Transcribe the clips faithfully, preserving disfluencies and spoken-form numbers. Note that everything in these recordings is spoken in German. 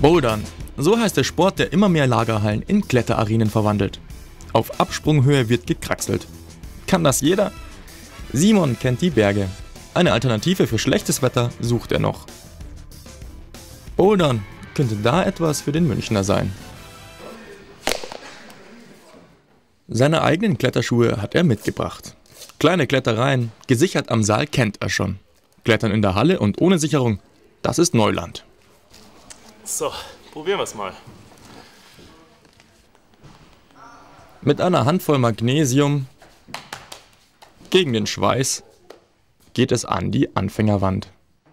Bouldern. So heißt der Sport, der immer mehr Lagerhallen in Kletterarenen verwandelt. Auf Absprunghöhe wird gekraxelt. Kann das jeder? Simon kennt die Berge. Eine Alternative für schlechtes Wetter sucht er noch. Bouldern könnte da etwas für den Münchner sein. Seine eigenen Kletterschuhe hat er mitgebracht. Kleine Klettereien, gesichert am Saal, kennt er schon. Klettern in der Halle und ohne Sicherung, das ist Neuland. So, probieren wir es mal. Mit einer Handvoll Magnesium gegen den Schweiß geht es an die Anfängerwand.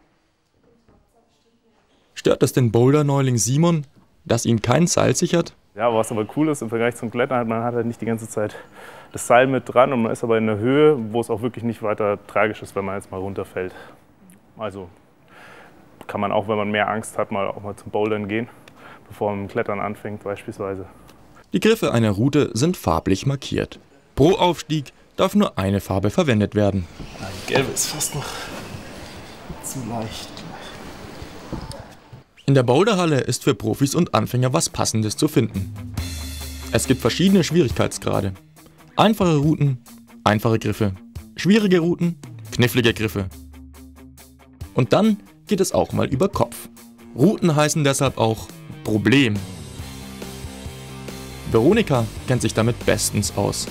Stört es den Boulder-Neuling Simon, dass ihn kein Seil sichert? Ja, was aber cool ist im Vergleich zum Klettern, man hat halt nicht die ganze Zeit das Seil mit dran und man ist aber in einer Höhe, wo es auch wirklich nicht weiter tragisch ist, wenn man jetzt mal runterfällt. Also kann man auch, wenn man mehr Angst hat, mal auch mal zum Bouldern gehen, bevor man mit dem Klettern anfängt beispielsweise. Die Griffe einer Route sind farblich markiert. Pro Aufstieg darf nur eine Farbe verwendet werden. Die gelbe ist fast noch zu leicht. In der Boulderhalle ist für Profis und Anfänger was Passendes zu finden. Es gibt verschiedene Schwierigkeitsgrade. Einfache Routen, einfache Griffe. Schwierige Routen, knifflige Griffe. Und dann geht es auch mal über Kopf. Routen heißen deshalb auch Problem. Veronika kennt sich damit bestens aus.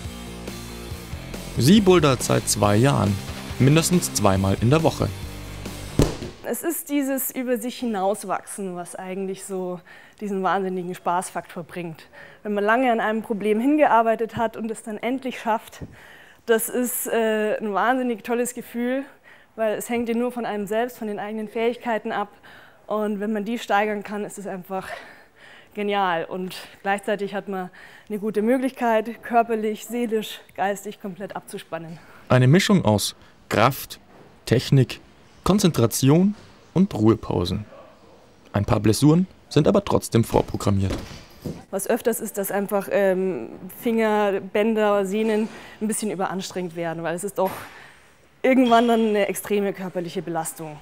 Sie bouldert seit zwei Jahren, mindestens zweimal in der Woche. Es ist dieses über sich hinauswachsen, was eigentlich so diesen wahnsinnigen Spaßfaktor bringt. Wenn man lange an einem Problem hingearbeitet hat und es dann endlich schafft, das ist äh, ein wahnsinnig tolles Gefühl, weil es hängt ja nur von einem selbst, von den eigenen Fähigkeiten ab. Und wenn man die steigern kann, ist es einfach genial. Und gleichzeitig hat man eine gute Möglichkeit, körperlich, seelisch, geistig komplett abzuspannen. Eine Mischung aus Kraft, Technik, Konzentration und Ruhepausen. Ein paar Blessuren sind aber trotzdem vorprogrammiert. Was öfters ist, dass einfach ähm, Finger, Bänder, Sehnen ein bisschen überanstrengt werden, weil es ist doch irgendwann dann eine extreme körperliche Belastung.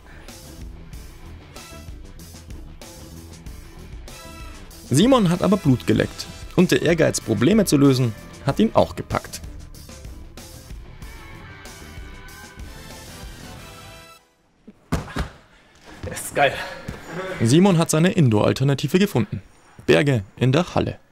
Simon hat aber Blut geleckt und der Ehrgeiz, Probleme zu lösen, hat ihn auch gepackt. Das ist geil. Simon hat seine Indoor-Alternative gefunden. Berge in der Halle.